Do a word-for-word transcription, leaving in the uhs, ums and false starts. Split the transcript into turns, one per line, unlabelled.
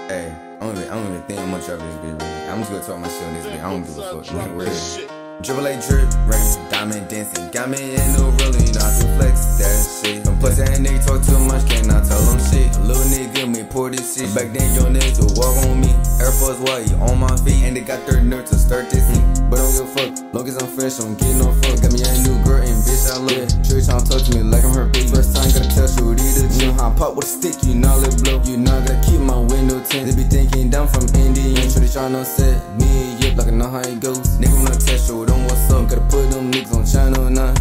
Hey, I don't even, I don't even think I'm gonna drop this bitch, really. I'm just gonna talk my shit on this bitch. I don't give a fuck. Nigga, real. Dribble like drip, rain, diamond dancing. Got me in the rolling, you know I can flex that shit. Don't plus that nigga talk too much, cannot tell him shit. A little nigga me pour this shit. Back then, your niggas would walk on me. Air Force White on my feet, and they got their nerve to start this heat. But I don't give a fuck, long as I'm fresh, I'm getting no fuck. Got me a new girl and bitch, I love it. Church tryna talk to me like I'm her baby. First time gotta tell Shorty the gym. How I pop with a stick, you know let blow. You know I gotta keep my window tint. They be thinking down from Indian. Shorty tryna set me up like I know how it goes. Nigga wanna test you, don't what's up. Gotta put them niggas on channel nine.